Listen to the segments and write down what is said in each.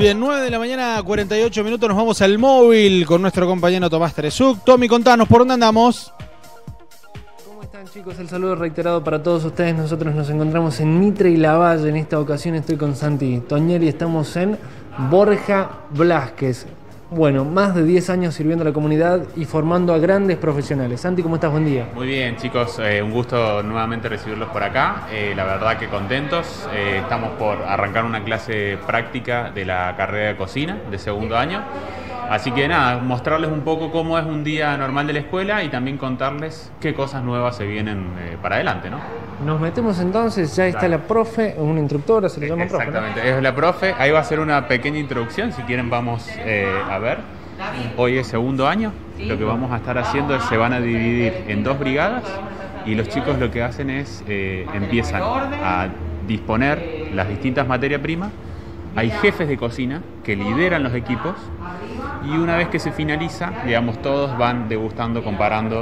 Bien, 9 de la mañana, 48 minutos, nos vamos al móvil con nuestro compañero Tomás Terezuk. Tommy, contanos, ¿por dónde andamos? ¿Cómo están, chicos? El saludo reiterado para todos ustedes. Nosotros nos encontramos en Mitre y Lavalle. En esta ocasión estoy con Santi Toñeri. Estamos en Borja Blasquez. Bueno, más de 10 años sirviendo a la comunidad y formando a grandes profesionales. Santi, ¿cómo estás? Buen día. Muy bien, chicos, un gusto nuevamente recibirlos por acá. La verdad que contentos. Estamos por arrancar una clase práctica de la carrera de cocina de segundo año. Así que nada, mostrarles un poco cómo es un día normal de la escuela y también contarles qué cosas nuevas se vienen para adelante, ¿no? Nos metemos entonces, ya está la profe, una instructora, se le llama profe, ¿no? Exactamente, es la profe. Ahí va a ser una pequeña introducción, si quieren vamos a ver. Hoy es segundo año, lo que vamos a estar haciendo es se van a dividir en dos brigadas y los chicos lo que hacen es empiezan a disponer las distintas materias primas. Hay jefes de cocina que lideran los equipos y una vez que se finaliza, digamos, todos van degustando, comparando,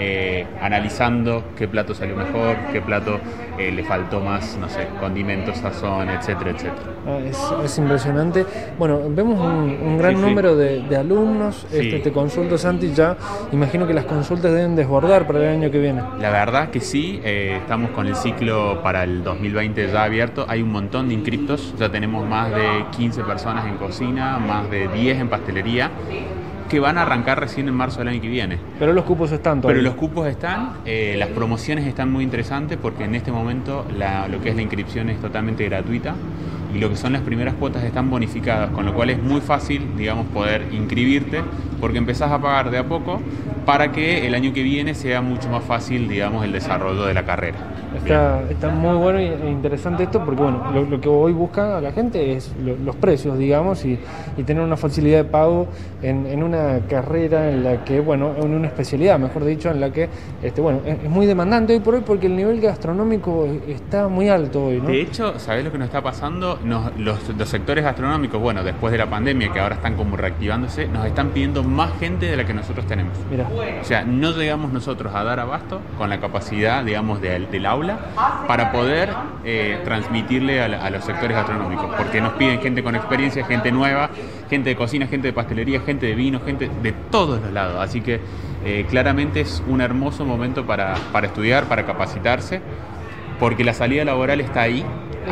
analizando qué plato salió mejor, qué plato le faltó más, no sé, condimentos, sazón, etcétera, etcétera. Es impresionante. Bueno, vemos un gran número de alumnos. Sí. Te consulto, Santi, ya imagino que las consultas deben desbordar para el año que viene. La verdad que sí, estamos con el ciclo para el 2020 ya abierto. Hay un montón de inscriptos, ya tenemos más de 15 personas en cocina, más de 10 en pastelería, que van a arrancar recién en marzo del año que viene. Pero los cupos están todavía. Pero los cupos están, las promociones están muy interesantes porque en este momento lo que es la inscripción es totalmente gratuita y lo que son las primeras cuotas están bonificadas, con lo cual es muy fácil, digamos, poder inscribirte porque empezás a pagar de a poco para que el año que viene sea mucho más fácil, digamos, el desarrollo de la carrera. Está muy bueno e interesante esto porque, bueno, lo que hoy busca a la gente es los precios, digamos, y tener una facilidad de pago en una carrera en la que, bueno, en una especialidad, mejor dicho, en la que, bueno, es muy demandante hoy por hoy porque el nivel gastronómico está muy alto hoy, ¿no? De hecho, ¿sabés lo que nos está pasando? Los sectores gastronómicos, bueno, después de la pandemia, que ahora están como reactivándose, nos están pidiendo más gente de la que nosotros tenemos. Mira. O sea, no llegamos nosotros a dar abasto con la capacidad, digamos, del aula para poder transmitirle a los sectores gastronómicos, porque nos piden gente con experiencia, gente nueva, gente de cocina, gente de pastelería, gente de vino, gente de todos los lados. Así que claramente es un hermoso momento para estudiar, para capacitarse, porque la salida laboral está ahí,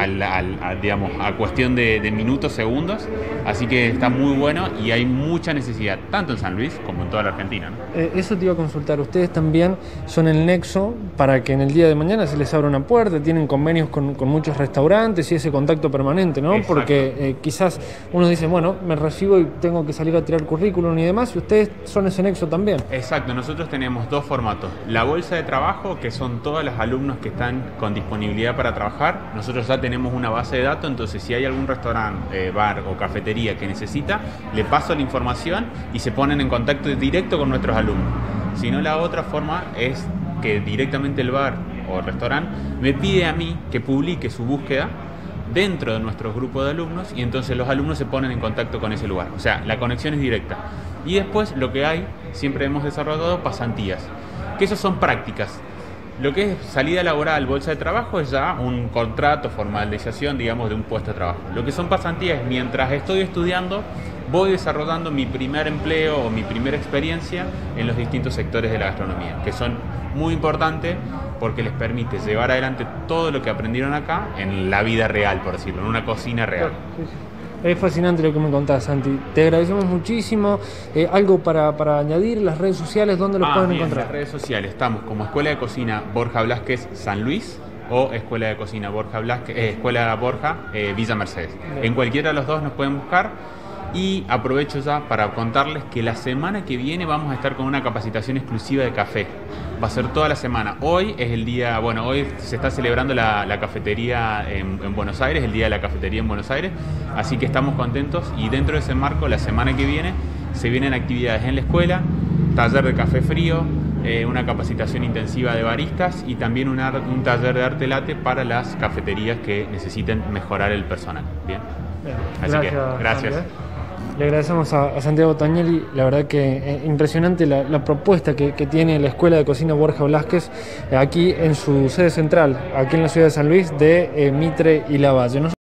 digamos, a cuestión de minutos, segundos, así que está muy bueno y hay mucha necesidad, tanto en San Luis como en toda la Argentina, ¿no? Eso te iba a consultar, ustedes también son el nexo para que en el día de mañana se les abra una puerta, tienen convenios con muchos restaurantes y ese contacto permanente, ¿no? Exacto. Porque quizás uno dice, bueno, me recibo y tengo que salir a tirar currículum y demás, y ustedes son ese nexo también. Exacto, nosotros tenemos dos formatos, la bolsa de trabajo, que son todos los alumnos que están con disponibilidad para trabajar. Nosotros ya tenemos una base de datos, entonces si hay algún restaurante, bar o cafetería que necesita, le paso la información y se ponen en contacto directo con nuestros alumnos. Si no, la otra forma es que directamente el bar o el restaurante me pide a mí que publique su búsqueda dentro de nuestro grupo de alumnos y entonces los alumnos se ponen en contacto con ese lugar. O sea, la conexión es directa. Y después lo que hay, siempre hemos desarrollado pasantías, que esas son prácticas. Lo que es salida laboral, bolsa de trabajo, es ya un contrato, formalización, digamos, de un puesto de trabajo. Lo que son pasantías, mientras estoy estudiando, voy desarrollando mi primer empleo o mi primera experiencia en los distintos sectores de la gastronomía, que son muy importantes porque les permite llevar adelante todo lo que aprendieron acá en la vida real, por decirlo, en una cocina real. Sí, sí. Es fascinante lo que me contás, Santi. Te agradecemos muchísimo. Algo para añadir, las redes sociales, ¿dónde los pueden encontrar? En las redes sociales estamos como Escuela de Cocina Borja Blasquez San Luis o Escuela de Cocina Borja Blasquez, Escuela Borja Villa Mercedes. Bien. En cualquiera de los dos nos pueden buscar. Y aprovecho ya para contarles que la semana que viene vamos a estar con una capacitación exclusiva de café. Va a ser toda la semana. Hoy es el día, bueno, hoy se está celebrando la cafetería en Buenos Aires, el día de la cafetería en Buenos Aires, así que estamos contentos y dentro de ese marco, la semana que viene, se vienen actividades en la escuela, taller de café frío, una capacitación intensiva de baristas y también un taller de arte latte para las cafeterías que necesiten mejorar el personal. Bien. Así gracias, que, gracias. Santi. Le agradecemos a Santiago Toñeri, la verdad que impresionante la propuesta que tiene la Escuela de Cocina Borja Blasquez aquí en su sede central, aquí en la ciudad de San Luis, de Mitre y Lavalle.